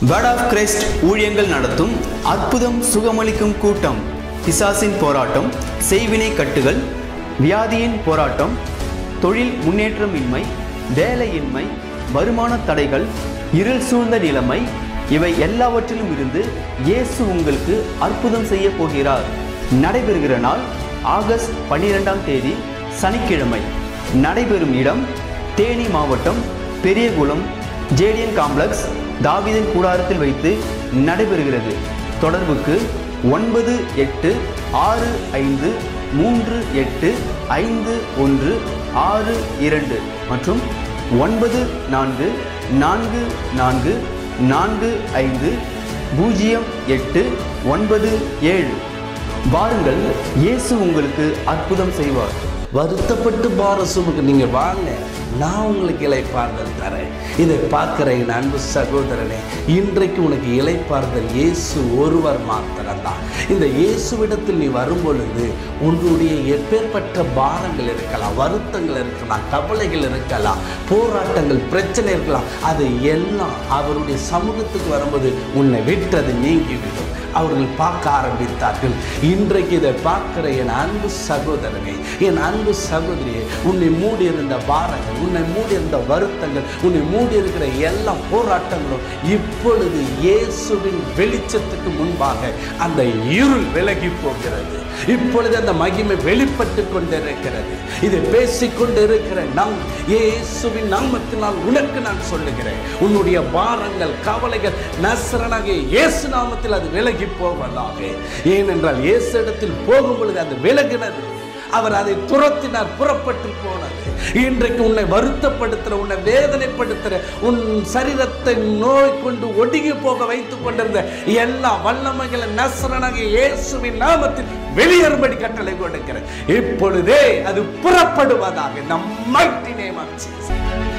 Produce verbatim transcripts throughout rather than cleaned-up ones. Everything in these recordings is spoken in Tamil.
வேர்ட் ஆஃப் கிரைஸ்ட் ஊழியங்கள் நடத்தும் அற்புதம் சுகமளிக்கும் கூட்டம். பிசாசின் போராட்டம், செய்வினை கட்டுகள், வியாதியின் போராட்டம், தொழில் முன்னேற்றமின்மை, வேலையின்மை, வருமான தடைகள், இருள் சூழ்ந்த நிலைமை, இவை எல்லாவற்றிலும் இருந்து இயேசு உங்களுக்கு அற்புதம் செய்ய போகிறார். நடைபெறுகிற நாள் ஆகஸ்ட் பன்னிரெண்டாம் தேதி சனிக்கிழமை. நடைபெறும் இடம் தேனி மாவட்டம் பெரியகுளம் ஜேடிஎன் காம்ப்ளெக்ஸ் தாவீதின் கூடாரத்தில் வைத்து நடைபெறுகிறது. தொடர்புக்கு ஒன்பது எட்டு ஆறு ஐந்து மூன்று எட்டு ஐந்து ஒன்று ஆறு இரண்டு மற்றும் ஒன்பது நான்கு நான்கு நான்கு நான்கு ஐந்து பூஜ்ஜியம் எட்டு ஒன்பது ஏழு. வாருங்கள், இயேசு உங்களுக்கு அற்புதம் செய்வார். வருத்தப்பட்டு பார சுமக்கு நீங்கள் வாங்க, நான் உங்களுக்கு இளைப்பாறுதல் தரேன். இதை பார்க்குற என் அன்பு சகோதரனே, இன்றைக்கு உனக்கு இளைப்பாறுதல் இயேசு ஒருவர் மாத்திரம்தான். இந்த இயேசுவிடத்தில் நீ வரும்பொழுது உன்னுடைய எப்பேற்பட்ட பாரங்கள் இருக்கலாம், வருத்தங்கள் இருக்கலாம், கவலைகள் இருக்கலாம், போராட்டங்கள், பிரச்சனை இருக்கலாம், அதை எல்லாம் அவருடைய சமூகத்துக்கு வரும்போது உன்னை விட்டது நீங்கிவிடும். அவர்கள் பார்க்க ஆரம்பித்தார்கள். இன்றைக்கு இதை பார்க்கிற என் அன்பு சகோதரனே, என் அன்பு சகோதரியே, உன்னை மூடி இருந்த பாரங்கள், உன்னை மூடி இருந்த வருத்தங்கள், உன்னை மூடி இருக்கிற எல்லா போராட்டங்களும் இப்பொழுது இயேசுவின் வெளிச்சத்துக்கு முன்பாக அந்த இருள் விலகி போகிறது. இப்பொழுது அந்த மகிமை வெளிப்பட்டு கொண்டிருக்கிறது. இதை பேசிக்கொண்டு இருக்கிற நம் இயேசுவின் நாமத்தினால் உனக்கு நான் சொல்லுகிறேன், உன்னுடைய பாரங்கள், கவலைகள் நசரனாகிய இயேசு நாமத்தில் அது விலகி போவதாக. ஏனென்றால் இயேசு இடத்தில் போகும் பொழுது அது விலகினது, அவர் அதை துரத்தினார், புறப்பட்டு போனது. இன்றைக்கு உன்னை வருத்தப்படுத்துற, உன்னை வேதனைப்படுத்துற, உன் சரீரத்தை நோய் கொண்டு ஒடுங்கி போக வைத்துக் கொண்டிருந்த எல்லா வல்லமைகளை நசரனாகிய இயேசுவின் நாமத்தில் வெளியேறும்படி கட்டளை கொடுக்கிறேன். இப்பொழுதே அது புறப்படுவதாக. The mighty name of Jesus.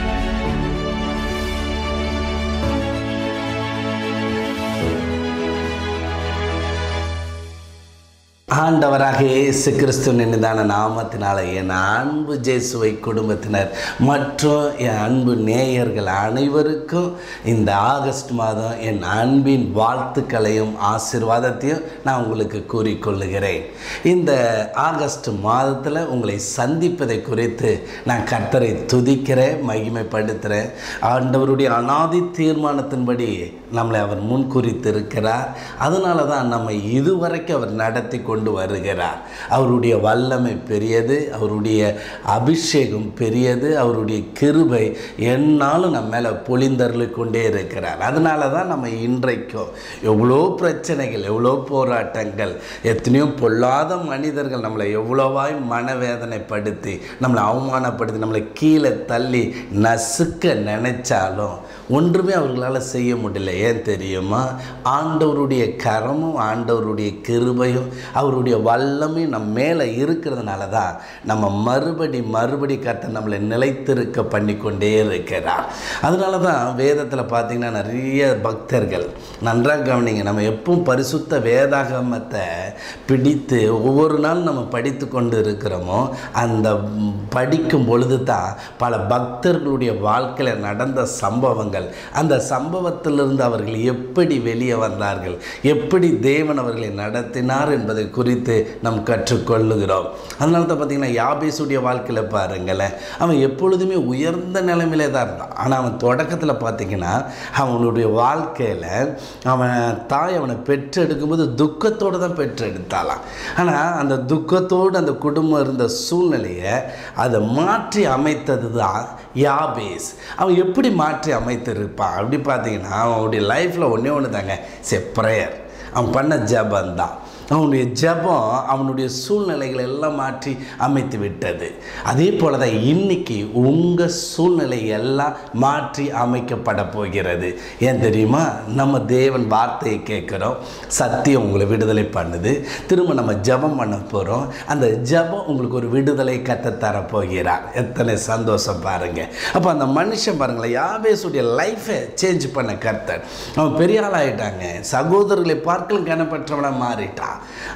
ஆண்டவராக இயேசு கிறிஸ்துவின் இனிதான நாமத்தினால என் அன்பு ஜேசுவை குடும்பத்தினர் மற்றும் என் அன்பு நேயர்கள் அனைவருக்கும் இந்த ஆகஸ்ட் மாதம் என் அன்பின் வாழ்த்துக்களையும் ஆசீர்வாதத்தையும் நான் உங்களுக்கு கூறிக்கொள்ளுகிறேன். இந்த ஆகஸ்ட் மாதத்தில் உங்களை சந்திப்பதை குறித்து நான் கர்த்தரை துதிக்கிறேன், மகிமைப்படுத்துகிறேன். ஆண்டவருடைய அநாதி தீர்மானத்தின்படி நம்மளை அவர் முன்குறித்திருக்கிறார். அதனால தான் நம்ம இதுவரைக்கும் அவர் நடத்தி கொண்டு வருகிறார். அவருடைய வல்லமை பெரியது, அவருடைய அபிஷேகம் பெரியது, அவருடைய கிருபை என்னாலும் நம்ம மேலே பொழிந்தருளி கொண்டே இருக்கிறார். அதனால தான் நம்ம இன்றைக்கும் எவ்வளோ பிரச்சனைகள், எவ்வளோ போராட்டங்கள், எத்தனையோ பொல்லாத மனிதர்கள் நம்மளை எவ்வளோவாய் மனவேதனைப்படுத்தி, நம்மளை அவமானப்படுத்தி, நம்மளை கீழே தள்ளி நசுக்க நினைச்சாலும் ஒன்றுமே அவர்களால் செய்ய முடியல. ஏன் தெரியுமா? ஆண்டவருடைய கரமும் ஆண்டவருடைய கிருபையும் அவருடைய வல்லமையும் நம்ம மேலே இருக்கிறதுனால தான் நம்ம மறுபடி மறுபடி கர்த்தர் நம்மளை நிலைத்திருக்க பண்ணி கொண்டே இருக்கிறார். அதனால தான் வேதத்தில் பார்த்திங்கன்னா நிறைய பக்தர்கள், நன்றாக கவனிங்க, நம்ம எப்பவும் பரிசுத்த வேதாகமத்தை பிடித்து ஒவ்வொரு நாள் நம்ம படித்து கொண்டு இருக்கிறோமோ, அந்த படிக்கும் பொழுது தான் பல பக்தர்களுடைய வாழ்க்கையில் நடந்த சம்பவங்கள், அந்த சம்பவத்திலிருந்து அவர்கள் எப்படி வெளியே வந்தார்கள், எப்படி தேவன் அவர்களை நடத்தினார் என்பதை குறித்து நாம் கற்றுக்கொள்ளுகிறோம். அதனால தான் பார்த்திங்கன்னா யாபேசுடைய வாழ்க்கையில் பாருங்களேன், அவன் எப்பொழுதுமே உயர்ந்த நிலைமையிலே தான் இருந்தான். ஆனால் அவன் தொடக்கத்தில் பார்த்திங்கன்னா அவனுடைய வாழ்க்கையில் அவன் தாய் அவனை பெற்றெடுக்கும்போது துக்கத்தோடு தான் பெற்றெடுத்தாலாம். ஆனால் அந்த துக்கத்தோடு அந்த குடும்பம் இருந்த சூழ்நிலையை அதை மாற்றி அமைத்தது தான் யாபேஸ். அவன் எப்படி மாற்றி அமைத்திருப்பான் அப்படி பார்த்தீங்கன்னா, அவனுடைய லைஃப்பில் ஒன்றே ஒன்று தாங்க, சே ப்ரேயர். அவன் பண்ண ஜபம் தான். அவனுடைய ஜபம் அவனுடைய சூழ்நிலைகளை எல்லாம் மாற்றி அமைத்து விட்டது. அதே போல தான் இன்றைக்கி உங்கள் சூழ்நிலை எல்லாம் மாற்றி அமைக்கப்பட போகிறது. ஏன் தெரியுமா? நம்ம தேவன் வார்த்தையை கேட்குறோம், சத்தியம் உங்களை விடுதலை பண்ணுது. திரும்ப நம்ம ஜபம் பண்ண போகிறோம், அந்த ஜபம் உங்களுக்கு ஒரு விடுதலை கற்றுத்தர போகிறார். எத்தனை சந்தோஷம் பாருங்கள். அப்போ அந்த மனுஷன் பாருங்களேன், யாபேசுடைய லைஃபை சேஞ்ச் பண்ண கர்த்தர். அவன் பெரிய ஆளாயிட்டாங்க, சகோதரர்களை பார்க்கலும் கனப்பற்றவனாக மாறிட்டான்.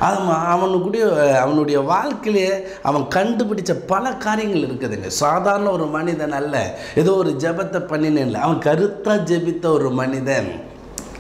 அவனுடைய அவனுடைய வாழ்க்கையிலே அவன் கண்டுபிடிச்ச பல காரியங்கள் இருக்குதுங்க. சாதாரண ஒரு மனிதன் அல்ல, ஏதோ ஒரு ஜபத்தை பண்ணினேன் இல்லை, அவன் கருத்தாக ஜெபித்த ஒரு மனிதன்.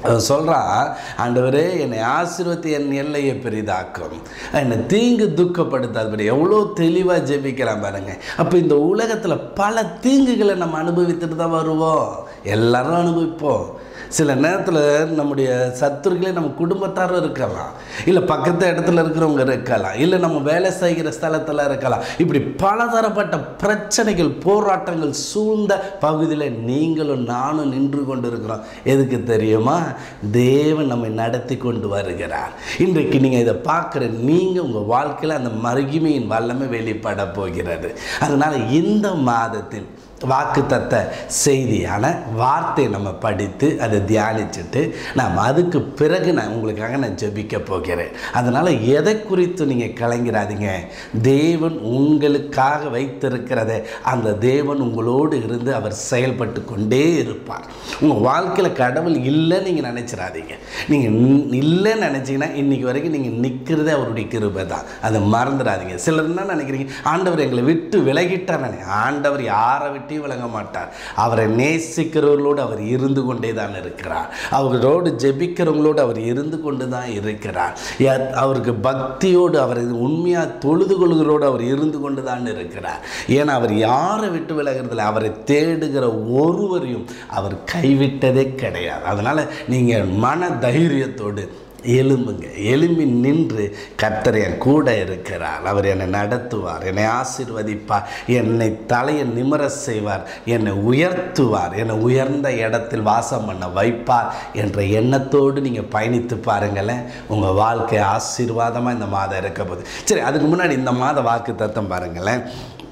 சொல்கிறான், ஆண்டவரே என்னை ஆசீர்வதி என் எல்லையை பெரிதாக்கும், என்னை தீங்கு துக்கப்படுத்தாதபடி. எவ்வளோ தெளிவாக ஜெபிக்கிறான் பாருங்க. அப்போ இந்த உலகத்தில் பல தீங்குகளை நம்ம அனுபவித்துட்டு தான் வருவோம், எல்லாரும் அனுபவிப்போம். சில நேரத்தில் நம்முடைய சத்துருக்களே நம்ம குடும்பத்தாரும் இருக்கலாம், இல்லை பக்கத்து இடத்துல இருக்கிறவங்க இருக்கலாம், இல்லை நம்ம வேலை செய்கிற ஸ்தலத்தில் இருக்கலாம். இப்படி பலதரப்பட்ட பிரச்சனைகள் போராட்டங்கள் சூழ்ந்த பகுதியில் நீங்களும் நானும் நின்று கொண்டு இருக்கிறோம். எதுக்கு தெரியுமா? தேவன் நம்மை நடத்தி கொண்டு வருகிறார். இன்றைக்கு நீங்கள் இதை பார்க்குற நீங்கள் உங்கள் வாழ்க்கையில் அந்த மகிமையின் வல்லமை வெளிப்பட போகிறது. அதனால் இந்த மாதத்தில் வாக்குத்தத்த செய்தியான வார்த்தையை நம்ம படித்து அதை தியானிச்சுட்டு நாம் அதுக்கு பிறகு நான் உங்களுக்காக நான் ஜெபிக்க போகிறேன். அதனால் எதை குறித்து நீங்கள் கலங்கிறாதீங்க. தேவன் உங்களுக்காக வைத்திருக்கிறத அந்த தேவன் உங்களோடு இருந்து அவர் செயல்பட்டு கொண்டே இருப்பார். உங்கள் வாழ்க்கையில் கடவுள் இல்லைன்னு நீங்கள் நினச்சிடாதீங்க. நீங்கள் இல்லைன்னு நினச்சிங்கன்னா இன்றைக்கி வரைக்கும் நீங்கள் நிற்கிறதே அவருடைய கிருபை தான், அதை மறந்துடாதீங்க. சிலர் என்ன நினைக்கிறீங்க, ஆண்டவர் எங்களை விட்டு விலகிட்டார். ஆண்டவர் யாரை விட்டு விளங்க மாட்டார். அவரை நேசிக்கிறவர்களோடு அவர் இருந்து கொண்டே தான் இருக்கிறார். அவர்களோடு ஜெபிக்கிறவங்களோடு அவர் இருந்து கொண்டு தான் இருக்கிறார். அவருக்கு பக்தியோடு அவரை உண்மையாக தொழுது கொள்கிறோடு அவர் இருந்து கொண்டு தான் இருக்கிறார். ஏன்னா அவர் யாரை விட்டு விலகிறதில்லை, அவரை தேடுகிற ஒருவரையும் அவர் கைவிட்டதே கிடையாது. அதனால் நீங்கள் மன தைரியத்தோடு எலும்புங்க, எலும்பி நின்று கர்த்தர் என் கூட இருக்கிறார், அவர் என்னை நடத்துவார், என்னை ஆசீர்வதிப்பார், என்னை தலையை நிமிர செய்வார், என்னை உயர்த்துவார், என்னை உயர்ந்த இடத்தில் வாசம் பண்ண வைப்பார் என்ற எண்ணத்தோடு நீங்கள் பயணித்து பாருங்களேன். உங்கள் வாழ்க்கை ஆசீர்வாதமாக இந்த மாதம் இருக்க போகுது. சரி, அதுக்கு முன்னாடி இந்த மாத வாக்கு தத்தம் பாருங்களேன்.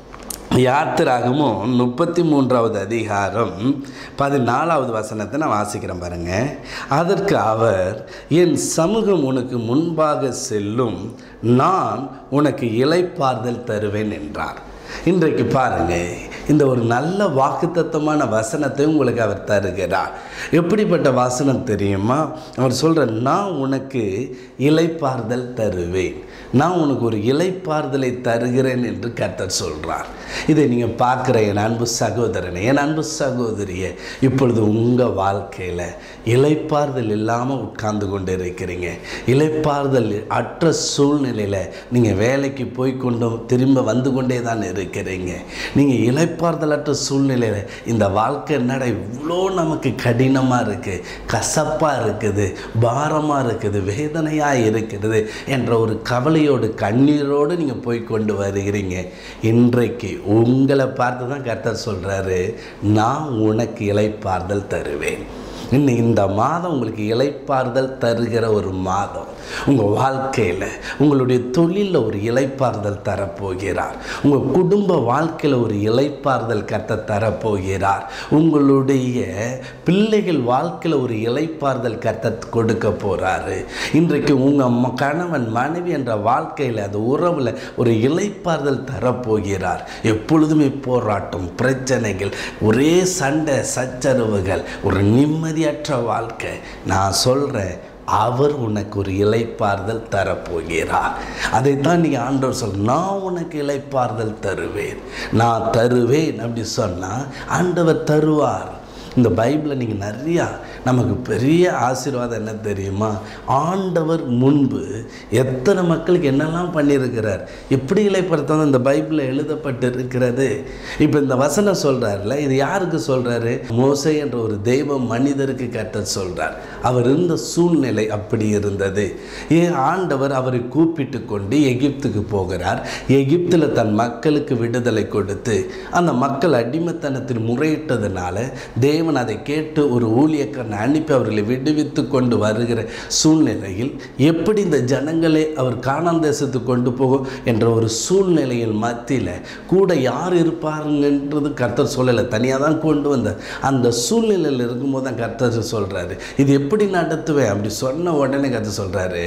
யாத்திராகமும் முப்பத்தி மூன்றாவது அதிகாரம் பதினாலாவது வசனத்தை நான் வாசிக்கிறேன் பாருங்க. அதற்கு அவர், என் சமூகம் உனக்கு முன்பாக செல்லும், நான் உனக்கு இளைப்பாறுதல் தருவேன் என்றார். இன்றைக்கு பாருங்க, இந்த ஒரு நல்ல வாக்குத்தத்தமான வசனத்தை உங்களுக்கு அவர் தருகிறார். எப்படிப்பட்ட வசனம் தெரியுமா? அவர் சொல்கிறார், நான் உனக்கு இளைப்பாறுதல் தருவேன், நான் உனக்கு ஒரு இளைப்பாறுதலை தருகிறேன் என்று கர்த்தர் சொல்கிறார். இதை நீங்கள் பார்க்குற என் அன்பு சகோதரனே, என் அன்பு சகோதரியே, இப்பொழுது உங்கள் வாழ்க்கையில் இளைப்பாறுதல் இல்லாமல் உட்கார்ந்து கொண்டு இருக்கிறீங்க. இளைப்பாறுதல் அற்ற சூழ்நிலையில் நீங்கள் வேலைக்கு போய் கொண்டு திரும்ப வந்து கொண்டே தான் இருக்கிறீங்க. நீங்கள் இளைப்பாறுதல் அற்ற சூழ்நிலையில் இந்த வாழ்க்கை என்னடா இவ்வளோ நமக்கு கடினமாக இருக்குது, கசப்பாக இருக்குது, பாரமாக இருக்குது, வேதனையாக இருக்கிறது என்ற ஒரு கவலையோடு கண்ணீரோடு நீங்கள் போய் கொண்டு வருகிறீங்க. இன்றைக்கு உங்களை பார்த்து தான் கர்த்தர் சொல்கிறாரு, நான் உனக்கு இளைப்பாறுதல் தருவேன். இன்னும் இந்த மாதம் உங்களுக்கு இளைப்பாறுதல் தருகிற ஒரு மாதம். உங்கள் வாழ்க்கையில் உங்களுடைய தொழிலில் ஒரு இளைப்பாறுதல் தரப்போகிறார். உங்கள் குடும்ப வாழ்க்கையில் ஒரு இளைப்பாறுதல் கர்த்தர் தரப்போகிறார். உங்களுடைய பிள்ளைகள் வாழ்க்கையில் ஒரு இளைப்பாறுதல் கர்த்தர் கொடுக்க போகிறாரு. இன்றைக்கு உங்கள் கணவன் மனைவி என்ற வாழ்க்கையில் அந்த உறவில் ஒரு இளைப்பாறுதல் தரப்போகிறார். எப்பொழுதுமே போராட்டம், பிரச்சனைகள், ஒரே சண்டை சச்சரவுகள், ஒரு நிம்மதியற்ற வாழ்க்கை. நான் சொல்கிறேன், அவர் உனக்கு ஒரு இளைப்பாறுதல் தரப்போகிறார். அதைத்தான் நீங்கள் ஆண்டவர் சொல்ல, நான் உனக்கு இளைப்பாறுதல் தருவேன், நான் தருவேன் அப்படி சொன்னால் ஆண்டவர் தருவார். இந்த பைபிளை நீங்கள் நிறையா நமக்கு பெரிய ஆசீர்வாதம் என்ன தெரியுமா? ஆண்டவர் முன்பு எத்தனை மக்களுக்கு என்னெல்லாம் பண்ணியிருக்கிறார், எப்படி இளைப்படுத்த இந்த பைபிளில் எழுதப்பட்டு இருக்கிறது. இப்போ இந்த வசனம் சொல்கிறார்ல, இது யாருக்கு சொல்கிறாரு? மோசே என்ற ஒரு தெய்வ மனிதருக்கு கர்த்தர் சொல்கிறார். அவர் இருந்த சூழ்நிலை அப்படி இருந்தது. ஏன் ஆண்டவர் அவரை கூப்பிட்டு கொண்டு எகிப்துக்கு போகிறார். எகிப்தில் தன் மக்களுக்கு விடுதலை கொடுத்து அந்த மக்கள் அடிமைத்தனத்தில் முறையிட்டதுனால தேவன் அதை கேட்டு ஒரு ஊழியக்காரனை அனுப்பி அவர்களை விடுவித்து கொண்டு வருகிற சூழ்நிலையில் எப்படி இந்த ஜனங்களை அவர் கானான் தேசத்துக்கு கொண்டு போகும் என்ற ஒரு சூழ்நிலையில் மத்தியில் கூட யார் இருப்பாருங்கன்றது கர்த்தர் சொல்லலை, தனியாக தான் கொண்டு வந்தார். அந்த சூழ்நிலையில் இருக்கும்போது தான் கர்த்தர் சொல்கிறாரு, இது எப்படி நடத்துவேன் அப்படி சொன்ன உடனே கர்த்தர் சொல்கிறாரு,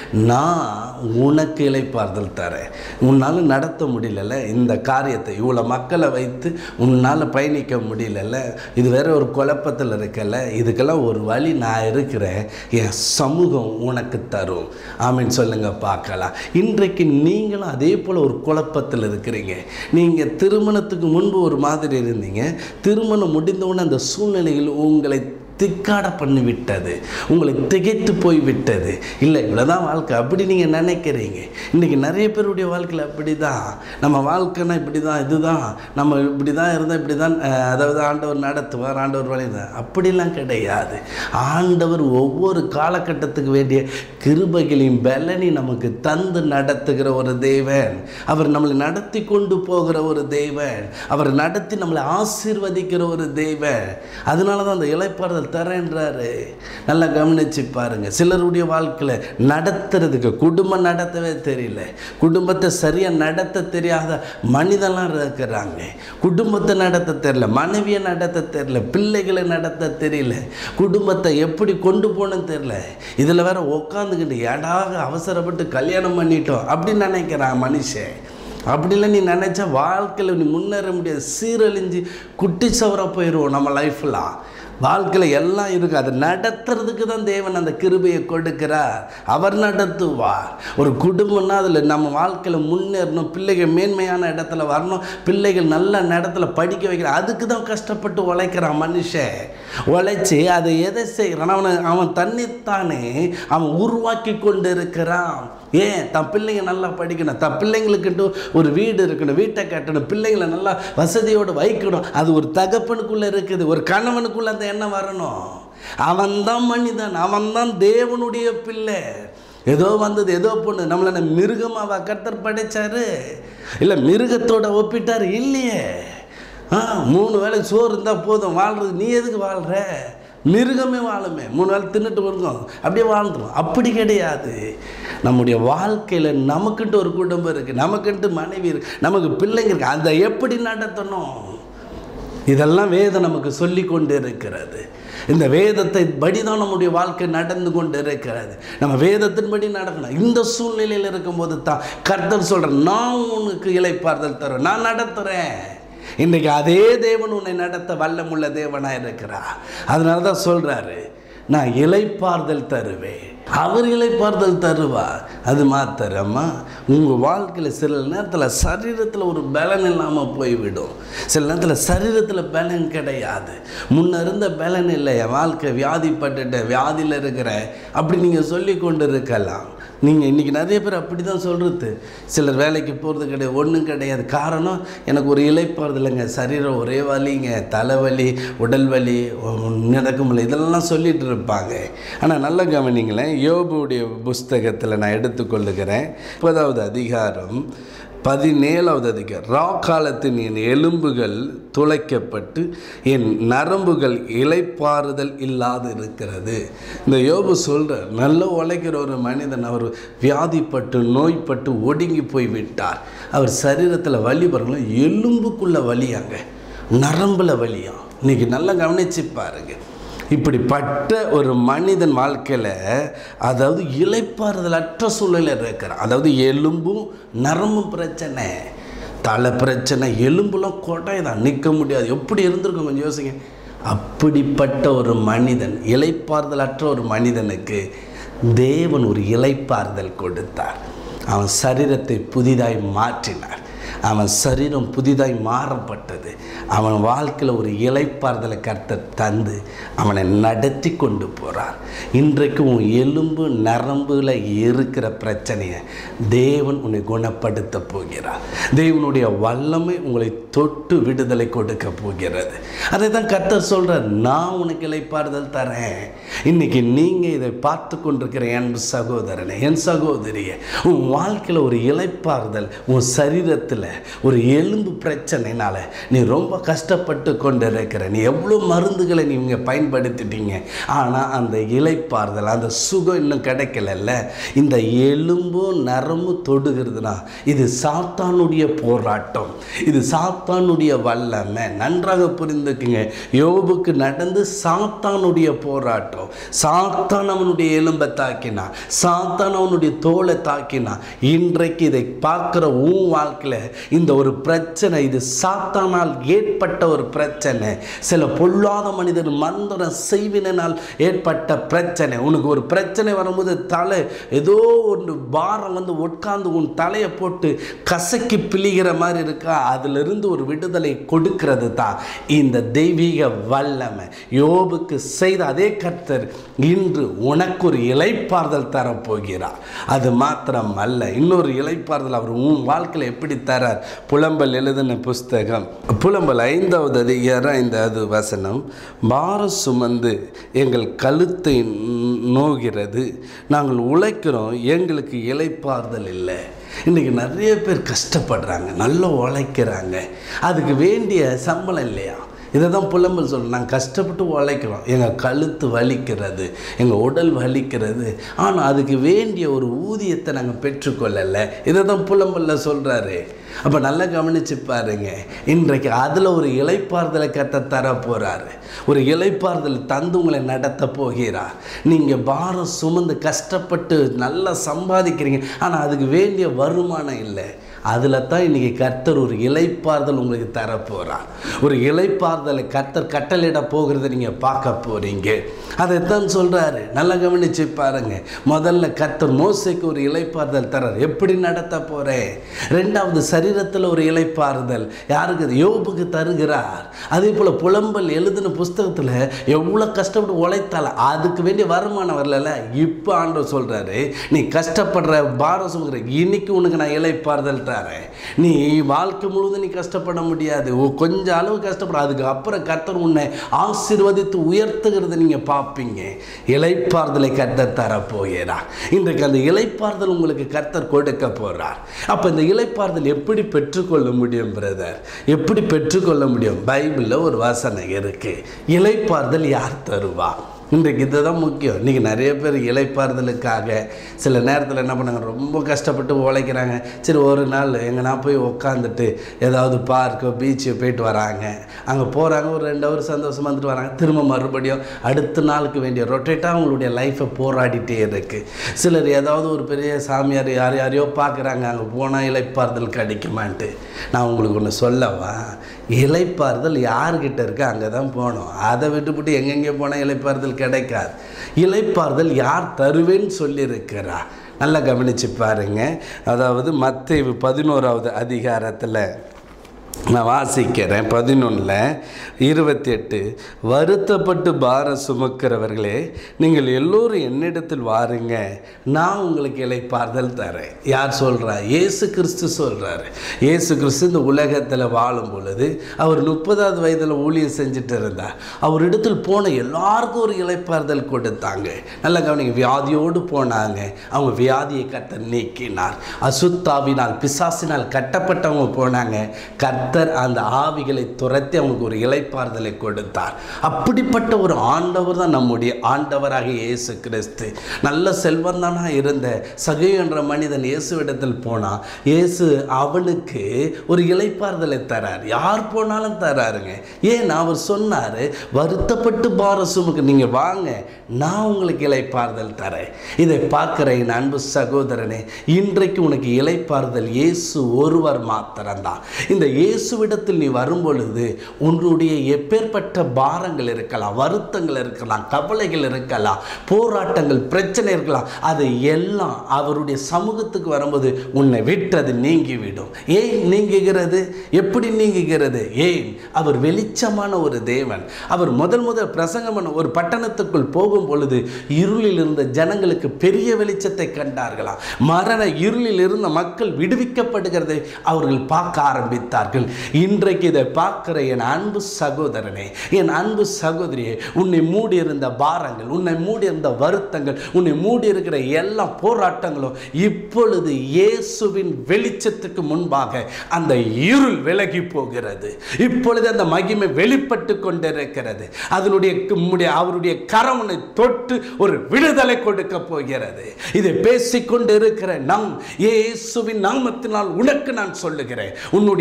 நான் உனக்கு இளைப்பாறுதல் தரேன். உன்னால் நடத்த முடியல இந்த காரியத்தை, இவ்வளோ மக்களை வைத்து உன்னால் பயணிக்க முடியல, இது வேற ஒரு குழப்பத்தில் இருக்கல, இதுக்கெல்லாம் ஒரு வழி நான் இருக்கிறேன், என் சமூகம் உனக்கு தரும். ஆமீன் சொல்லுங்க பார்க்கலாம். இன்றைக்கு நீங்களும் அதே போல் ஒரு குழப்பத்தில் இருக்கிறீங்க. நீங்கள் திருமணத்துக்கு முன்பு ஒரு மாதிரி இருந்தீங்க, திருமணம் முடிந்தவுடனே அந்த சூழ்நிலையில் உங்களை திக்காட பண்ணி விட்டது, உங்களை திகைத்து போய் விட்டது. இல்லை இவ்வளோதான் வாழ்க்கை அப்படி நீங்கள் நினைக்கிறீங்க. இன்றைக்கி நிறைய பேருடைய வாழ்க்கையில் அப்படி தான், நம்ம வாழ்க்கைன்னா இப்படி தான், இதுதான் நம்ம இப்படி தான் இருந்தால் இப்படி தான், அதாவது ஆண்டவர் நடத்துவார், ஆண்டவர் வழி தான். அப்படிலாம் கிடையாது. ஆண்டவர் ஒவ்வொரு காலகட்டத்துக்கு வேண்டிய கிருபைகளையும் பலனையும் நமக்கு தந்து நடத்துகிற ஒரு தேவன். அவர் நம்மளை நடத்தி கொண்டு போகிற ஒரு தேவன். அவர் நடத்தி நம்மளை ஆசீர்வதிக்கிற ஒரு தேவன். அதனால தான் அந்த இளைப்பாறுதல் தரேன்றாரு. நல்லா கவனிச்சு பாருங்க. சிலருடைய வாழ்க்கையில் நடத்துறதுக்கு குடும்பம் நடத்தவே தெரியல, குடும்பத்தை சரியாக நடத்த தெரியாத மனிதெல்லாம் இருக்கிறாங்க. குடும்பத்தை நடத்த தெரியல, மனைவியை நடத்த தெரியல, பிள்ளைகளை நடத்த தெரியல, குடும்பத்தை எப்படி கொண்டு போகணும்னு தெரியல. இதில் வேற உட்காந்துக்கிட்டு ஏடாக அவசரப்பட்டு கல்யாணம் பண்ணிட்டோம் அப்படின்னு நினைக்கிறான் மனுஷன். அப்படிலாம் நீ நினச்சா வாழ்க்கையில் நீ முன்னேற முடியாது. சீரழிஞ்சு குட்டி சவர போயிடுவோம். நம்ம லைஃப்பில் வாழ்க்கையில் எல்லாம் இருக்குது. அதை நடத்துறதுக்கு தான் தேவன் அந்த கிருபையை கொடுக்கிறார். அவர் நடத்துவார். ஒரு குடும்பம்னா அதில் நம்ம வாழ்க்கையில் முன்னேறணும், பிள்ளைகள் மேன்மையான இடத்துல வரணும், பிள்ளைகள் நல்ல இடத்துல படிக்க வைக்கிற, அதுக்கு தான் கஷ்டப்பட்டு உழைக்கிறான் மனுஷன். உழைச்சி அதை எதை செய்கிறான்? அவனை அவன் தன்னைத்தானே அவன் உருவாக்கி கொண்டு இருக்கிறான். ஏன்? தன் பிள்ளைங்க நல்லா படிக்கணும், தன் பிள்ளைங்களுக்குன்ட்டு ஒரு வீடு இருக்கணும், வீட்டை கட்டணும், பிள்ளைங்களை நல்லா வசதியோடு வைக்கணும். அது ஒரு தகப்பனுக்குள்ளே இருக்குது, ஒரு கணவனுக்குள்ளே அந்த எண்ணம் வரணும். அவன்தான் மனிதன், அவன்தான் தேவனுடைய பிள்ளை. ஏதோ வந்தது ஏதோ பொண்ணு நம்மளை மிருகமாக கர்த்தர் படைச்சாரு? இல்லை மிருகத்தோட ஒப்பிட்டார்? இல்லையே. ஆ மூணு வேளை சோறு இருந்தால் போதும் வாழ்றது. நீ எதுக்கு வாழ்கிற? மிருகமே வாழுமே, மூணு வேளை தின்னுட்டு வருவோம், அப்படியே வாழ்ந்துடும். அப்படி கிடையாது. நம்முடைய வாழ்க்கையில் நமக்குன்ட்டு ஒரு குடும்பம் இருக்குது, நமக்குன்ட்டு மனைவி இருக்குது, நமக்கு பிள்ளைங்க இருக்குது. அதை எப்படி நடத்தணும்? இதெல்லாம் வேதம் நமக்கு சொல்லி கொண்டு இருக்கிறது. இந்த வேதத்தை படி தான் நம்முடைய வாழ்க்கை நடந்து கொண்டு இருக்கிறது. நம்ம வேதத்தின்படி நடக்கணும். இந்த சூழ்நிலையில் இருக்கும்போது தான் கர்த்தர் சொல்கிறேன், நான் உனக்கு இளைப்பாறுதல் தருவேன், நான் நடத்துகிறேன். இன்றைக்கி அதே தேவன் உன்னை நடத்த வல்லமுள்ள தேவனாக இருக்கிறார். அதனால தான் சொல்கிறாரு, நான் இளைப்பாறுதல் தருவேன். அவர் இளைப்பாறுதல் தருவார். அது மாத்திரமா உங்கள் வாழ்க்கையில் சில நேரத்தில் சரீரத்தில் ஒரு பலன் இல்லாமல் போய்விடும். சில நேரத்தில் சரீரத்தில் பலன் கிடையாது. முன்ன இருந்த பலன் இல்லை, என் வாழ்க்கை வியாதிப்பட்டுட்ட, வியாதியில் இருக்கிற அப்படி நீங்கள் சொல்லி கொண்டு இருக்கலாம். நீங்கள் இன்றைக்கி நிறைய பேர் அப்படி தான் சொல்கிறது. சிலர் வேலைக்கு போகிறது கிடையாது, ஒன்றும் கிடையாது. காரணம், எனக்கு ஒரு இளைப்பாறுதல் இல்லைங்க, சரீரம் ஒரே வலிங்க, தலைவலி, உடல் வலி, நடக்க முடியல, இதெல்லாம் சொல்லிகிட்டு இருப்பாங்க. ஆனால் நல்ல கவனிங்களேன், யோபுடைய புஸ்தகத்தில் நான் எடுத்துக்கொள்ளுகிறேன் முப்பதாவது அதிகாரம் பதினேழாவது அதிகாரம். ரா காலத்தின் என் எலும்புகள் துளைக்கப்பட்டு என் நரம்புகள் இளைப்பாறுதல் இல்லாது இருக்கிறது. இந்த யோபு சொல்கிற நல்ல உழைக்கிற ஒரு மனிதன், அவர் வியாதிப்பட்டு நோய்பட்டு ஒடுங்கி போய் விட்டார். அவர் சரீரத்தில் வலி பாருங்களேன், எலும்புக்குள்ளே வலியாங்க, நரம்பில் வலியாம். இன்றைக்கி நல்லா கவனிச்சு பாருங்க. இப்படிப்பட்ட ஒரு மனிதன் வாழ்க்கையில் அதாவது இளைப்பாறுதல் அற்ற சூழ்நிலையில் இருக்கிறான். அதாவது எலும்பும் நரம்பும் பிரச்சனை, தலை பிரச்சனை, எலும்புலாம் கொட்டை தான், நிற்க முடியாது. எப்படி இருந்திருக்கும் கொஞ்சம் யோசிங்க. அப்படிப்பட்ட ஒரு மனிதன், இளைப்பாறுதல் அற்ற ஒரு மனிதனுக்கு தேவன் ஒரு இளைப்பாறுதல் கொடுத்தார். அவன் சரீரத்தை புதிதாய் மாற்றினார். அவன் சரீரம் புதிதாய் மாறப்பட்டது. அவன் வாழ்க்கையில் ஒரு இளைப்பாறுதலை கர்த்தர் தந்து அவனை நடத்தி கொண்டு போகிறார். இன்றைக்கு உன் எலும்பு நரம்புல இருக்கிற பிரச்சனையை தேவன் உன்னை குணப்படுத்த போகிறார். தேவனுடைய வல்லமை உங்களை தொட்டு விடுதலை கொடுக்க போகிறது. அதை தான் கர்த்தர் சொல்கிறார், நான் உனக்கு இளைப்பாறுதல் தரேன். இன்றைக்கி நீங்கள் இதை பார்த்து கொண்டிருக்கிற என் சகோதரனை, என் சகோதரியை, உன் வாழ்க்கையில் ஒரு இளைப்பாறுதல், உன் சரீரத்தில் ஒரு எலும்பு பிரச்சனைனால நீ ரொம்ப கஷ்டப்பட்டு கொண்டு இருக்கிற, நீ எவ்வளோ மருந்துகளை நீங்க பயன்படுத்திட்டீங்க, ஆனால் அந்த இளைப்பாறுதல், அந்த சுகம் இன்னும் கிடைக்கல. இந்த எலும்பு நரம்பு தொடுகிறதுனா இது சாத்தானுடைய போராட்டம், இது சாத்தானுடைய வல்லமை. நன்றாக புரிந்துக்குங்க. யோபுக்கு நடந்து சாத்தானுடைய போராட்டம். சாத்தான் அவனுடைய எலும்பை தாக்கினா, சாத்தான் அவனுடைய தோலை தாக்கினா. இன்றைக்கு இதை பார்க்குற உன் வாழ்க்கையில் இந்த ஒரு பிரச்சனை, இது சாத்தானால் ஏற்பட்ட ஒரு பிரச்சனை, சில பொல்லாத மனிதர் மந்திர செய்வினால் ஏற்பட்ட பிரச்சனை. உனக்கு ஒரு பிரச்சனை வரும்போது தலை ஏதோ ஒன்று பாரம் வந்து உட்கார்ந்து உன் தலையை போட்டு கசக்கி பிழிகிற மாதிரி இருக்கா, அதிலிருந்து ஒரு விடுதலை கொடுக்கிறது தான் இந்த தெய்வீக வல்லமை. யோபுக்கு செய்த அதே கர்த்தர் இன்று உனக்கு ஒரு இளைப்பாறுதல் தரப்போகிறார். அது மாத்திரம் அல்ல, இன்னொரு இளைப்பாறுதல் அவர் உன் வாழ்க்கையில் எப்படி தரார். புலம்பல் எழுதின புஸ்தகம் புலம்பல் ஐந்தாவது அதிகாரம் ஐந்தாவது வசனம், பாரம் சுமந்து எங்கள் கழுத்தை நோகிறது, நாங்கள் உழைக்கிறோம், எங்களுக்கு இளைப்பாறுதல் இல்லை. இன்றைக்கி நிறைய பேர் கஷ்டப்படுறாங்க, நல்லா உழைக்கிறாங்க, அதுக்கு வேண்டிய சம்பளம் இல்லையா. இதை தான் புலம்பல் சொல்கிறோம். நாங்கள் கஷ்டப்பட்டு உழைக்கிறோம், எங்கள் கழுத்து வலிக்கிறது, எங்கள் உடல் வலிக்கிறது, ஆனால் அதுக்கு வேண்டிய ஒரு ஊதியத்தை நாங்கள் பெற்றுக்கொள்ளலை. இதை தான் புலம்பலில் சொல்கிறாரு. அப்போ நல்லா கவனிச்சு பாருங்க, இன்றைக்கு அதில் ஒரு இளைப்பாறுதலை கத்த தர போகிறாரு. ஒரு இளைப்பாறுதல் தந்து உங்களை நடத்த போகிறார். நீங்கள் பாரம் சுமந்து கஷ்டப்பட்டு நல்லா சம்பாதிக்கிறீங்க, ஆனால் அதுக்கு வேண்டிய வருமானம் இல்லை. அதில் தான் இன்றைக்கி கர்த்தர் ஒரு இளைப்பாறுதல் உங்களுக்கு தரப்போகிறார். ஒரு இளைப்பாறுதலை கர்த்தர் கட்டளையிட போகிறத நீங்கள் பார்க்க போகிறீங்க. அதைத்தான் சொல்கிறாரு. நல்லா கவனிச்சு பாருங்கள். முதல்ல கர்த்தர் மோசேக்கு ஒரு இளைப்பாறுதல் தரார். எப்படி நடத்த போகிறேன். ரெண்டாவது சரீரத்தில் ஒரு இளைப்பாறுதல் யாருக்கு? யோபுக்கு தருகிறார். அதே போல் புலம்பல் எழுதின புஸ்தகத்தில் எவ்வளோ கஷ்டப்பட்டு உழைத்தால அதுக்கு வேண்டிய வருமானம் வரல. இப்போ ஆண்டவர் சொல்கிறாரு, நீ கஷ்டப்படுற பாரம் சுமக்கிற, இன்னைக்கு உனக்கு நான் இளைப்பாறுதல் தரேன். நீ வாழ்க்கை முழுவதும் நீ கஷ்டப்பட முடியாது, கொஞ்சம் அளவு கஷ்டப்பட, அதுக்கு அப்புறம் கர்த்தர் உன்னை ஆசீர்வதித்து உயர்த்துகிறத நீங்கள் பார்ப்பீங்க. இளைப்பாறுதலை கர்த்தர் தரப்போகிறார். இன்றைக்கு அந்த இளைப்பாறுதல் உங்களுக்கு கர்த்தர் கொடுக்க போகிறார். அப்போ இந்த இளைப்பாறுதல் எப்படி பெற்றுக்கொள்ள முடியும் பிரதர்? எப்படி பெற்றுக்கொள்ள முடியும்? பைபிளில் ஒரு வசனம் இருக்கு. இளைப்பாறுதல் யார் தருவா? இன்றைக்கு இது தான் முக்கியம். இன்றைக்கி நிறைய பேர் இளைப்பாறுதலுக்காக சில நேரத்தில் என்ன பண்ணாங்க, ரொம்ப கஷ்டப்பட்டு உழைக்கிறாங்க. சரி ஒரு நாள் எங்கன்னா போய் உக்காந்துட்டு ஏதாவது பார்க்கோ பீச்சோ போயிட்டு வராங்க. அங்கே போகிறாங்க, ஒரு ரெண்டு ஹவர் சந்தோஷமாக வந்துட்டு வராங்க. திரும்ப மறுபடியும் அடுத்த நாளுக்கு வேண்டிய ரொட்டேட்டாக அவங்களுடைய லைஃப்பை போராடிட்டே இருக்குது. சிலர் ஏதாவது ஒரு பெரிய சாமியார் யார் யாரையோ பார்க்குறாங்க, அங்கே போனால் இளைப்பாறுதல் கிடைக்குமான்ட்டு. நான் உங்களுக்கு ஒன்று சொல்லவா, இளைப்பாறுதல் யார்கிட்ட இருக்கு அங்கே தான் போகணும். அதை விட்டுவிட்டு எங்கெங்கே போனால் இளைப்பாறுதல் கிடைக்காது. இளைப்பாறுதல் யார் தருவேன்னு சொல்லியிருக்கிறா? நல்லா கவனிச்சு பாருங்க. அதாவது மத்தேயு பதினோராவது அதிகாரத்தில் நான் வாசிக்கிறேன். பதினொன்றில் இருபத்தி எட்டு, வருத்தப்பட்டு பாரம் சுமக்கிறவர்களே நீங்கள் எல்லோரும் என்னிடத்தில் வாருங்க, நான் உங்களுக்கு இளைப்பாறுதல் தரேன். யார் சொல்கிறா? இயேசு கிறிஸ்து சொல்கிறாரு. இயேசு கிறிஸ்து இந்த உலகத்தில் வாழும் பொழுது அவர் முப்பதாவது வயதில் ஊழியம் செஞ்சுட்டு இருந்தார். அவர் இடத்தில் போன எல்லாருக்கும் ஒரு இளைப்பாறுதல் கொடுத்தாங்க. நல்லா கவனிங்க. வியாதியோடு போனாங்க, அவங்க வியாதியை கர்த்தர் நீக்கினார். அசுத்தாவினால் பிசாசினால் கட்டப்பட்டவங்க போனாங்க, கர்த்தர் அந்த ஆவிகளை துரத்தி அவங்களுக்கு ஒரு இளைப்பாறுதலை கொடுத்தார். அப்படிப்பட்ட ஒரு ஆண்டவர் தான் நம்முடைய ஆண்டவராக இயேசு கிறிஸ்து. நல்ல செல்வந்தானா இருந்த சகேயு என்ற மனிதன் இயேசுவிடத்தில் போனான். இயேசு அவனுக்கு ஒரு இளைப்பாறுதலை தரார். யார் போனாலும் தராருங்க. ஏன்? அவர் சொன்னார், வருத்தப்பட்டு பாரம் சுமக்க நீங்கள் வாங்க, நான் உங்களுக்கு இளைப்பாறுதல் தரேன். இதை பார்க்குற என் அன்பு சகோதரனே, இன்றைக்கு உனக்கு இளைப்பாறுதல் இயேசு ஒருவர் மாத்திரம்தான். இந்த இயேசுவிடத்தில் நீ வரும்பொழுது உன்னுடைய எப்பேற்பட்ட பாரங்கள் இருக்கலாம், வருத்தங்கள் இருக்கலாம், கவலைகள் இருக்கலாம், போராட்டங்கள், பிரச்சனை இருக்கலாம், அதை எல்லாம் அவருடைய சமூகத்துக்கு வரும்போது உன்னை விட்டது நீங்கிவிடும். ஏன் நீங்குகிறது? எப்படி நீங்குகிறது? ஏன்? அவர் வெளிச்சமான ஒரு தேவன். அவர் முதல் முதல் பிரசங்கம் பண்ண ஒரு பட்டணத்துக்குள் போகும் பொழுது இருளில் இருந்த ஜனங்களுக்கு பெரிய வெளிச்சத்தை கண்டார்களாம். மரண இருளில் இருந்த மக்கள் விடுவிக்கப்படுகிறதை அவர்கள் பார்க்க ஆரம்பித்தார்கள். இன்றைக்கு இதை பார்க்கிற என் அன்பு சகோதரனே, என் அன்பு சகோதரியே, உன்னை மூடி இருந்த பாரங்கள், உன்னை மூடி இருந்த வருத்தங்கள், உன்னை மூடி இருக்கிற எல்லா போராட்டங்களும் இப்பொழுது இயேசுவின் வெளிச்சத்துக்கு முன்பாக அந்த இருள் விலகி போகிறது. இப்பொழுது அந்த மகிமை வெளிப்பட்டு கொண்டிருக்கிறது. அதனுடைய அவருடைய கரமுனை தொட்டு ஒரு விடுதலை கொடுக்க போகிறது. இதை பேசிக்கொண்டு இருக்கிற நாம் இயேசுவின் நாமத்தினால் உனக்கு நான் சொல்லுகிறேன், உன்னுடைய பார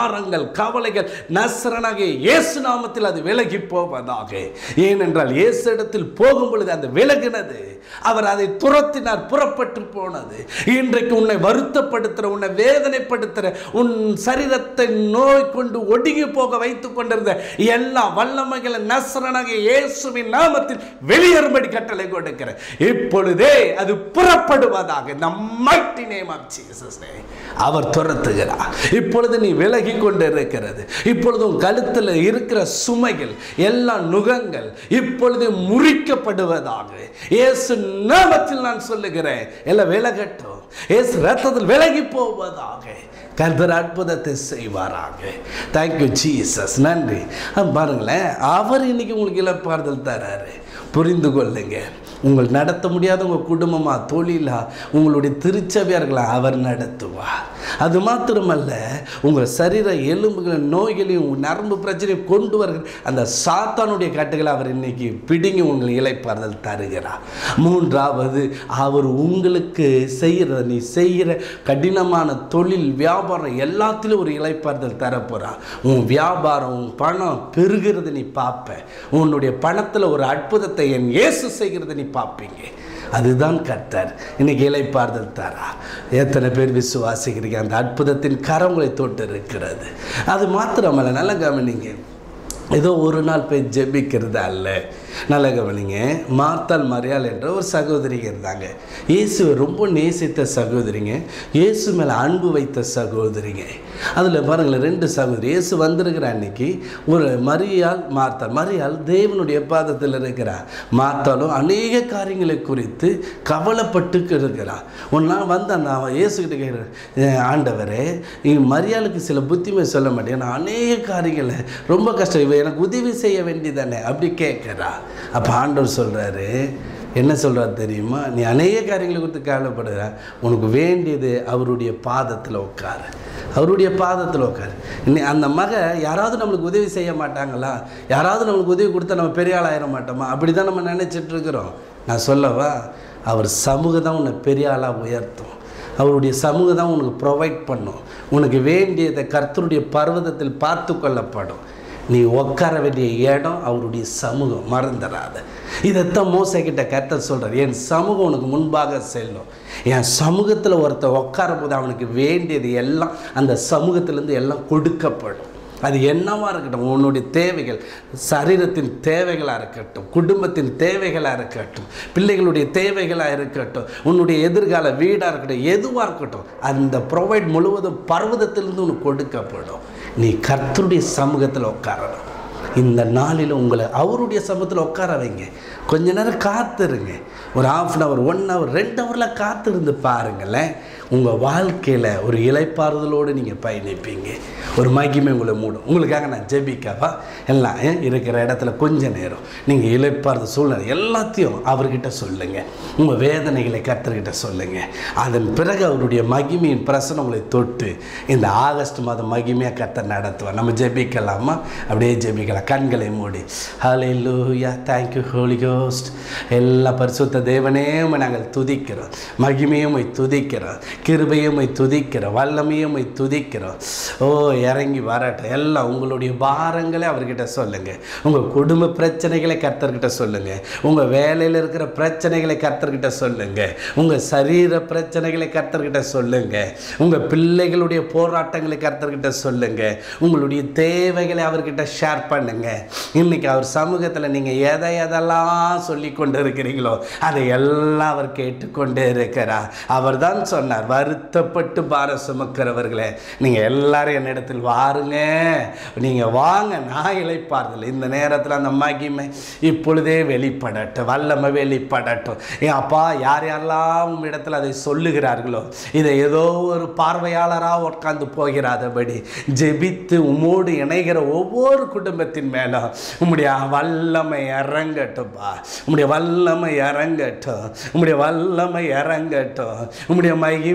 பாரங்கள் கவலைகள் நசரனாகிய இயேசு நாமத்தில் அது விலகி போவதாக. ஏனென்றால் இயேசு இடத்தில் போகும் பொழுது அந்த விலகினது, அவர் அதை துரத்தினார், புறப்பட்டு போனது. இன்றைக்கு உன்னை வருத்தப்படுத்துற, உன்னை வேதனைப்படுத்துற, உன் சரீரத்தை நோய் கொண்டு ஒடுங்கி போக வைத்துக் கொண்டிருந்த எல்லா வல்லமைகளை நசரனாகிய இயேசுவின் நாமத்தில் வெளியேறும்படி கட்டளை கொடுக்கிறேன். இப்பொழுதே அது புறப்படுவதாக. The mighty name of Jesus. அவர் துரத்துகிறார். இப்பொழுது நீ விலகி கொண்டு இருக்கிறது. இப்பொழுது உன் கழுத்தில் இருக்கிற சுமைகள், எல்லா நுகங்கள் இப்பொழுது முறிக்கப்படுவதாக. இயேசு நாமத்தில் நான் சொல்லுகிறேன், எல்லாம் விலகட்டும். இயேசு ரத்தத்தில் விலகி போவதாக. கர்த்தர் அற்புதத்தை செய்வாராக. Thank you Jesus. நன்றி. பாருங்களேன், அவர் இன்னைக்கு உங்களுக்கு இழப்பாறுதல் தராரு. புரிந்து கொள்ளுங்க. உங்கள் நடத்த முடியாத உங்கள் குடும்பமா, தொழிலா, உங்களுடைய திருச்சபையார்களா அவர் நடத்துவார். அது மாத்திரமல்ல, உங்கள் சரீர எலும்புகளை நோய்களையும் நரம்பு பிரச்சனையும் கொண்டு வருகிற அந்த சாத்தானுடைய கட்டுகளை அவர் இன்னைக்கு பிடுங்கி உங்களை இளைப்பாறுதல் தருகிறார். மூன்றாவது, அவர் உங்களுக்கு செய்கிற, நீ செய்கிற கடினமான தொழில் வியாபாரம் எல்லாத்திலும் ஒரு இளைப்பாறுதல் தரப்போகிறார். உன் வியாபாரம், உன் பணம் பெருகிறது நீ பார்ப்ப. உன்னுடைய பணத்தில் ஒரு அற்புதத்தை என் இயேசு செய்கிறது நீ பார்ப்பீங்க. அதுதான் கர்த்தர் இன்னைக்கு இளைப்பாறுதல் தரா. எத்தனை பேர் விசுவாசிக்கிறீங்க? அந்த அற்புதத்தின் கரங்களை தொட்டு இருக்கிறது. அது மாத்திரமல்ல, நல்ல கவனிங்க, ஏதோ ஒரு நாள் போய் ஜெபிக்கிறதா அல்ல. நல்ல கவனிங்க, மார்த்தாள் மரியாள் என்ற ஒரு சகோதரிங்க இருந்தாங்க. இயேசுவை ரொம்ப நேசித்த சகோதரிங்க, இயேசு மேலே அன்பு வைத்த சகோதரிங்க. அதில் பாருங்களேன், ரெண்டு சகோதரி. இயேசு வந்திருக்கிற அன்னைக்கு ஒரு மரியாள், மார்த்தாள். மரியாள் தேவனுடைய பாதத்தில் இருக்கிறார். மார்த்தாளும் அநேக காரியங்களை குறித்து கவலைப்பட்டு இருக்கிறார். ஒரு நாள் வந்து அந்த இயேசுக்கிட்ட கேட்குறேன், ஆண்டவரே, மரியாளுக்கு சில புத்திமை சொல்ல மாட்டேன், நான் அநேக காரியங்களை ரொம்ப கஷ்டம், இவ எனக்கு உதவி செய்ய வேண்டியதானே அப்படி கேட்குறா. அப்போ ஆண்டவர் சொல்கிறாரு, என்ன சொல்கிறார் தெரியுமா? நீ அநேக காரியங்களை குறித்து கவலைப்படுற, உனக்கு வேண்டியது அவருடைய பாதத்தில் உட்காரு. அவருடைய பாதத்தில் உட்காரு. இன்னி அந்த மக யாராவது நம்மளுக்கு உதவி செய்ய மாட்டாங்களா? யாராவது நம்மளுக்கு உதவி கொடுத்தா நம்ம பெரிய ஆள் ஆயிட மாட்டோமா? அப்படி தான் நம்ம நினச்சிட்டு இருக்கிறோம். நான் சொல்லவா, அவர் சமூகம் தான் உன்னை பெரிய ஆளாக உயர்த்தும். அவருடைய சமூகம் தான் உனக்கு ப்ரொவைட் பண்ணும். உனக்கு வேண்டியதை கர்த்தருடைய பர்வதத்தில் பார்த்து கொள்ளப்படும். நீ உட்கார வேண்டிய இடம் அவருடைய சமூகம், மறந்துடாத. இதைத்தான் மோசைக்கிட்ட கர்த்தர் சொல்கிறார், என் சமூகம் உனக்கு முன்பாக செல்லும். என் சமூகத்தில் ஒருத்தர் உட்கார போது அவனுக்கு வேண்டியது எல்லாம் அந்த சமூகத்திலேருந்து எல்லாம் கொடுக்கப்படும். அது என்னவாக இருக்கட்டும், உன்னுடைய தேவைகள், சரீரத்தின் தேவைகளாக இருக்கட்டும், குடும்பத்தின் தேவைகளாக இருக்கட்டும், பிள்ளைகளுடைய தேவைகளாக இருக்கட்டும், உன்னுடைய எதிர்கால வீடாக இருக்கட்டும், எதுவாக இருக்கட்டும், அந்த ப்ரொவைட் முழுவதும் பர்வதத்திலிருந்து உனக்கு கொடுக்கப்படும். நீ கர்த்தருடைய சமூகத்தில் உட்காரணும். இந்த நாளில் உங்களை அவருடைய சமூகத்தில் உட்கார வைங்க. கொஞ்ச நேரம் காத்துருங்க. ஒரு half an hour, one hour, ரெண்டு ஹவரில் காத்திருந்து பாருங்களேன். உங்கள் வாழ்க்கையில் ஒரு இளைப்பாறுதலோடு நீங்கள் பயணிப்பீங்க. ஒரு மகிமை உங்களை மூடும். உங்களுக்காக நான் ஜெபிக்கவா? எல்லாம் இருக்கிற இடத்துல கொஞ்ச நேரம் நீங்கள் இளைப்பாறுதல் சூழ்நிலை எல்லாத்தையும் அவர்கிட்ட சொல்லுங்கள். உங்கள் வேதனைகளை கர்த்தர்கிட்ட சொல்லுங்கள். அதன் பிறகு அவருடைய மகிமையின் பிரசனம் உங்களை தொட்டு இந்த ஆகஸ்ட் மாதம் மகிமையாக கர்த்தர் நடத்துவார். நம்ம ஜெபிக்கலாமா? அப்படியே ஜெபிக்கலாம், கண்களை மூடி. Hallelujah, thank you holy ghost. எல்லா பரிசுத்த தேவனே நாங்கள் துதிக்கிறோம், மகிமையும் துதிக்கிறோம், கிருபையும் துதிக்கிறோம், வல்லமையும் துதிக்கிறோம். ஓ, இறங்கி வரட்டும். எல்லாம் உங்களுடைய பாரங்களை அவர்கிட்ட சொல்லுங்கள். உங்கள் குடும்ப பிரச்சனைகளை கர்த்தர்கிட்ட சொல்லுங்கள். உங்கள் வேலையில் இருக்கிற பிரச்சனைகளை கர்த்தர்கிட்ட சொல்லுங்கள். உங்கள் சரீர பிரச்சனைகளை கர்த்தர்கிட்ட சொல்லுங்கள். உங்கள் பிள்ளைகளுடைய போராட்டங்களை கர்த்தர்கிட்ட சொல்லுங்கள். உங்களுடைய தேவைகளை அவர்கிட்ட ஷேர் பண்ணுங்கள். இன்றைக்கி அவர் சமூகத்தில் நீங்கள் எதை எதெல்லாம் சொல்லி கொண்டு இருக்கிறீங்களோ அதை எல்லாம் அவர் கேட்டுக்கொண்டே இருக்கிறார். அவர் தான் சொன்னார், வருத்தப்பட்டு பாரம் சுமக்கிறவர்களே நீங்கள் எல்லாரும் என்னிடத்தில் வாருங்க, நீங்கள் வாங்க, நான் இளைப்பாறுதல். இந்த நேரத்தில் அந்த மகிமை இப்பொழுதே வெளிப்படட்டும், வல்லமை வெளிப்படட்டும். ஏன் அப்பா, யார் யாரெல்லாம் உங்கள் இடத்துல அதை சொல்லுகிறார்களோ இதை ஏதோ ஒரு பார்வையாளராக உட்கார்ந்து போகிறாதபடி ஜெபித்து உம்மோடு இணைகிற ஒவ்வொரு குடும்பத்தின் மேலும் உம்முடைய வல்லமை இறங்கட்டும்பா. உம்முடைய வல்லமை இறங்கட்டும், உம்முடைய வல்லமை இறங்கட்டும், உம்முடைய மகிமை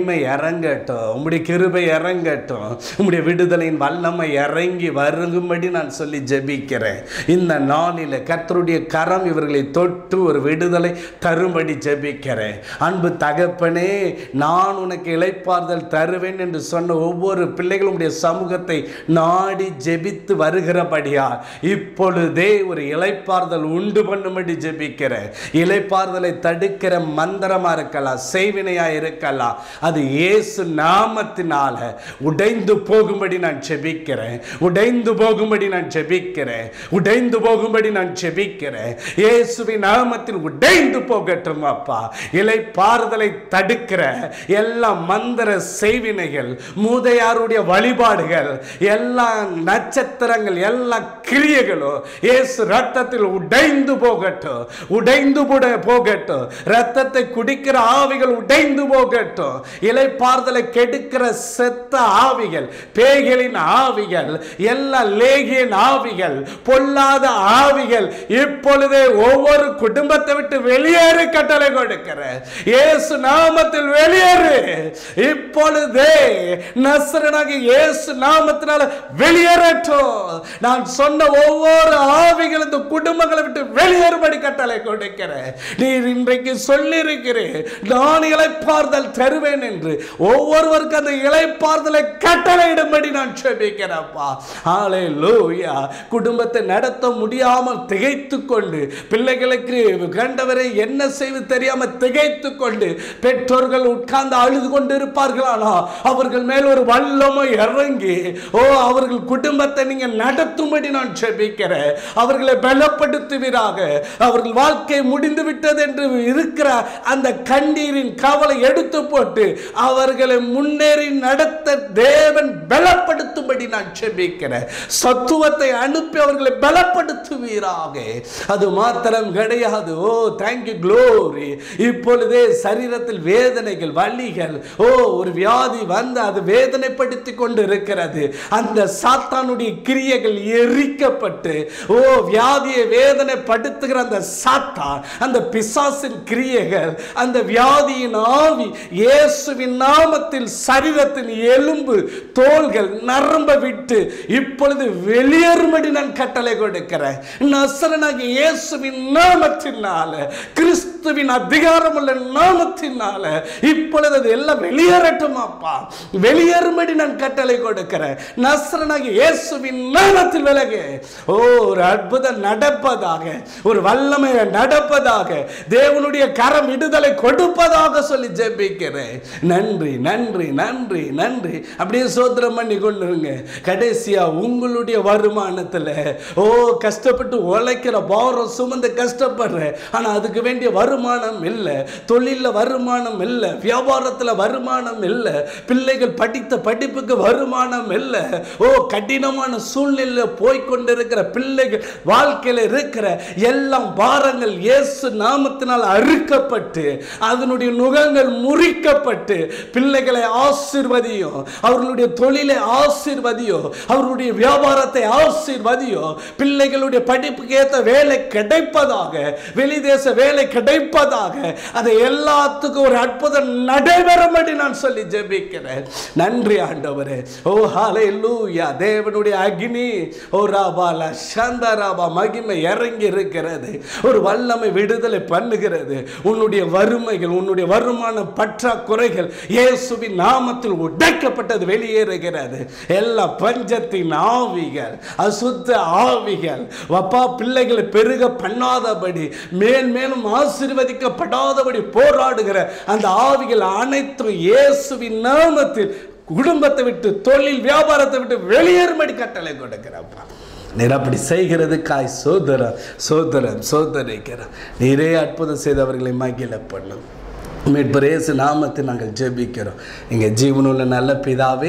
மகிமை இறங்கட்டும், உம்முடைய கிருபை இறங்கட்டும், உம்முடைய விடுதலையின் வல்லமை இறங்கி வருங்கும்படி நான் சொல்லி ஜெபிக்கிறேன். இந்த நாளில் கர்த்தருடைய கரம் இவர்களை தொட்டு ஒரு விடுதலை தரும்படி ஜெபிக்கிறேன். அன்பு தகப்பனே, நான் உனக்கு இளைப்பாறுதல் தருவேன் என்று சொன்ன ஒவ்வொரு பிள்ளைகளுடைய சமூகத்தை நாடி ஜெபித்து வருகிறபடியா இப்பொழுதே ஒரு இளைப்பாறுதல் உண்டு பண்ணும்படி ஜெபிக்கிறேன். இளைப்பாறுதலை தடுக்கிற மந்திரமா இருக்கலாம், செய்வினையா இருக்கலாம், அது இயேசு நாமத்தினால உடைந்து போகும்படி நான் ஜெபிக்கிறேன். உடைந்து போகும்படி நான் ஜெபிக்கிறேன். உடைந்து போகும்படி நான் ஜெபிக்கிறேன். இயேசுவின் நாமத்தில் உடைந்து போகட்டும் அப்பா. இளைப்பாறுதலை தடுக்கிற எல்லா மந்திர செய்வினைகள், மூதையாருடைய வழிபாடுகள், எல்லா நட்சத்திரங்கள், எல்லா கிரியைகளும் இயேசு ரத்தத்தில் உடைந்து போகட்டும். உடைந்து போகட்டும். ரத்தத்தை குடிக்கிற ஆவிகள் உடைந்து போகட்டும். இளைப்பாறுதலை கெடுக்கிற செத்த ஆவிகள், பேய்களின் ஆவிகள், எல்லா லேகியன் ஆவிகள், பொல்லாத ஆவிகள் இப்பொழுதே ஒவ்வொரு குடும்பத்தை விட்டு வெளியேறு கட்டளை கொடுக்கிற இயேசு நாமத்தில் வெளியேறு. இப்பொழுதே நசரேயனாகிய இயேசு நாமத்தினால வெளியேறட்டும். நான் சொன்ன ஒவ்வொரு ஆவிகள் இந்த குடும்பங்களை விட்டு வெளியேறும்படி கட்டளை கொடுக்கிறேன். நீர் இன்றைக்கு சொல்லி இருக்கிறேன், நான் இளைப்பாறுதல் தருவேன் என்று. ஒவ்வொருவருக்கும் அந்த இளைப்பாறுதலை கட்டளையிடும்படி நான் ஜெபிக்கிறேன்ப்பா. ஹல்லேலூயா. குடும்பத்தை நடத்த முடியாமல் திகைத்து கொண்டு, பிள்ளைகளுக்கு கண்டவரை என்ன செய்வது தெரியாமல் திகைத்து கொண்டு பெற்றோர்கள் உட்கார்ந்து அழுது கொண்டு இருப்பார்களானா அவர்கள் மேல் ஒரு வல்லமை இறங்கி ஓ அவர்கள் குடும்பத்தை நீங்க நடத்தும்படி நான் ஜெபிக்கிறேன். அவர்களை பலப்படுத்துவீராக. அவர்கள் வாழ்க்கை முடிந்து விட்டது என்று இருக்கிற அந்த கண்ணீரின் கவலை எடுத்து போட்டு அவர்களை முன்னேறி நடத்த தேவன் பலப்படுத்தும்படி நான் ஜெபிக்கிறேன். சத்துவத்தை அனுப்பி அவர்களை பலப்படுத்துவீராக. அது மாத்திரம் கிடையாது. Oh thank you glory. இப்பொழுதே சரீரத்தில் வேதனைகள், வலிகள், ஓ ஒரு வியாதி வந்து அது வேதனைப்படுத்தி கொண்டு இருக்கிறது. அந்த சாத்தானுடைய கிரியைகள் எரிக்கப்பட்டு, ஓ வியாதியை வேதனைப்படுத்துகிற அந்த சாத்தான், அந்த பிசாசின் கிரியைகள், அந்த வியாதியின் ஆவி இயேசுவின் நாமத்தில் சரீரத்தின் எலும்பு, தோள்கள், நரம்ப விட்டு இப்பொழுது வெளியேறும்படி நான் கட்டளை கொடுக்கிறேன். நசரேயனாகிய இயேசுவின் நாமத்தினால, கிறிஸ்துவின் அதிகாரம் உள்ள நாமத்தினால இப்பொழுது அது எல்லாம் வெளியேறட்டும் அப்பா. வெளியேறும்படி நான் கட்டளை கொடுக்கிறேன். நசரேயனாகிய இயேசுவின் நாமத்தில் விலகு. ஓ ஒரு அற்புதம் நடப்பதாக, ஒரு வல்லமை நடப்பதாக, தேவனுடைய கரம் விடுதலை கொடுப்பதாக சொல்லி ஜெபிக்கிறேன். நன்றி நன்றி நன்றி நன்றி. அப்படியே சோத்திரம் பண்ணி கொண்டுருங்க. கடைசியா உங்களுடைய வருமானத்தில் ஓ கஷ்டப்பட்டு உழைக்கிற பாரம் சுமந்து கஷ்டப்படுற, ஆனா அதுக்கு வேண்டிய வருமானம் இல்லை, தொழிலில் வருமானம் இல்லை, வியாபாரத்தில் வருமானம் இல்லை, பிள்ளைகள் படித்த படிப்புக்கு வருமானம் இல்லை, ஓ கடினமான சூழ்நிலையில் போய்கொண்டிருக்கிற பிள்ளைகள் வாழ்க்கையில் இருக்கிற எல்லாம் பாரங்கள் இயேசு நாமத்தினால் அறுக்கப்பட்டு அதனுடைய நுகங்கள் முறிக்கப்பட்டு பிள்ளைகளை ஆசீர்வதியும், அவர்களுடைய தொழிலை ஆசீர்வதியும், அவர்களுடைய வியாபாரத்தை ஆசீர்வதியும், பிள்ளைகளுடைய படிப்புக்கு ஏற்ற வேலை கிடைப்பதாக, வெளிதேச வேலை கிடைப்பதாக, அதை எல்லாத்துக்கும் ஒரு அற்புதம் நடைபெறும்படி நான் சொல்லி ஜெபிக்கிறேன். நன்றி ஆண்டவரே. ஓ ஹல்லேலூயா. தேவனுடைய அக்னி ஓ ராபாலா சந்தராபா மகிமை இறங்கி இருக்கிறது. ஒரு வல்லமை விடுதலை பண்ணுகிறது. உன்னுடைய வறுமைகள், உன்னுடைய வருமான பற்றாக்குறைகள் இயேசுவின் நாமத்தில் உடைக்கப்பட்டது, வெளியேறுகிறது. எல்லா பஞ்சத்தின் ஆவிகள், அசுத்த ஆவிகள் அப்பா பிள்ளைகளை பெருக பண்ணாதபடி, மேல் மேலும் ஆசீர்வதிக்கப்படாதபடி போராடுகிற அந்த ஆவிகள் அனைத்தும் இயேசுவின் நாமத்தில் குடும்பத்தை விட்டு, தொழில் வியாபாரத்தை விட்டு வெளியேறும்படி கட்டளை கொடுக்கிறப்பா. நீர் அப்படி செய்கிறதுக்காய் சோதரம் சோதரம் சோதரிக்கிறோம். நீரே அற்புதம் செய்தவர்களை மகிழ பண்ணும். மீட்பர் இயேசு நாமத்தை நாங்கள் ஜெபிக்கிறோம். எங்கள் ஜீவனுள்ள நல்ல பிதாவே,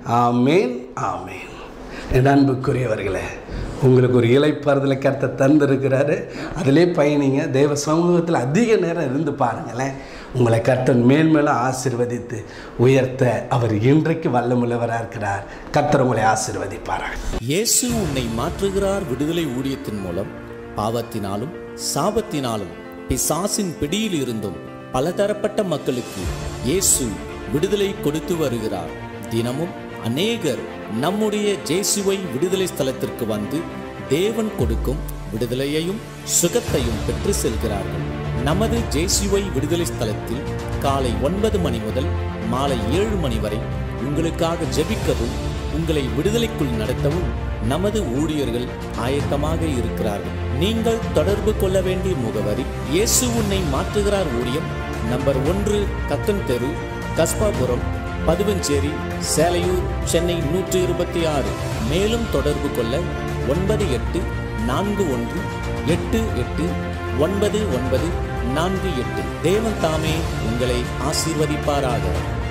ஆமேன் ஆமேன். என் அன்புக்குரியவர்களே, உங்களுக்கு ஒரு இளைப்பாறுதலை கர்த்தர் தந்திருக்கிறாரு. அதிலே பயணிங்க. தேவ சமூகத்தில் அதிக நேரம் இருந்து பாருங்களேன். உங்களை கர்த்தர் மேன்மேலும் ஆசீர்வதித்து உயர்த்த அவர் இன்றைக்கு வல்லமுள்ளவராக இருக்கிறார். கர்த்தர் உங்களை ஆசீர்வதிப்பார். இயேசு உன்னை மாற்றுகிறார் விடுதலை ஊழியத்தின் மூலம் பாவத்தினாலும் சாபத்தினாலும் பிசாசின் பிடியில் இருந்தும் பலதரப்பட்ட மக்களுக்கு இயேசு விடுதலை கொடுத்து வருகிறார். தினமும் அநேகர் நம்முடைய ஜேசுவை விடுதலை ஸ்தலத்திற்கு வந்து தேவன் கொடுக்கும் விடுதலையையும் சுகத்தையும் பெற்று செல்கிறார்கள். நமது ஜேசுவை விடுதலை ஸ்தலத்தில் காலை ஒன்பது மணி முதல் மாலை ஏழு மணி வரை உங்களுக்காக ஜெபிக்கவும் உங்களை விடுதலைக்குள் நடத்தவும் நமது ஊழியர்கள் ஆயத்தமாக இருக்கிறார்கள். நீங்கள் தொடர்பு கொள்ள வேண்டிய முகவரி: இயேசு உன்னை மாற்றுகிறார் ஊழியம், நம்பர் ஒன்று, கத்தன் தெரு, கஸ்பாபுரம், பதுவஞ்சேரி, சேலையூர், சென்னை நூற்றி இருபத்தி ஆறு. மேலும் தொடர்பு கொள்ள ஒன்பது எட்டு நான்கு ஒன்று எட்டு எட்டு ஒன்பது ஒன்பது நான்கு எட்டு. தேவன் தாமே உங்களை ஆசீர்வதிப்பாராக.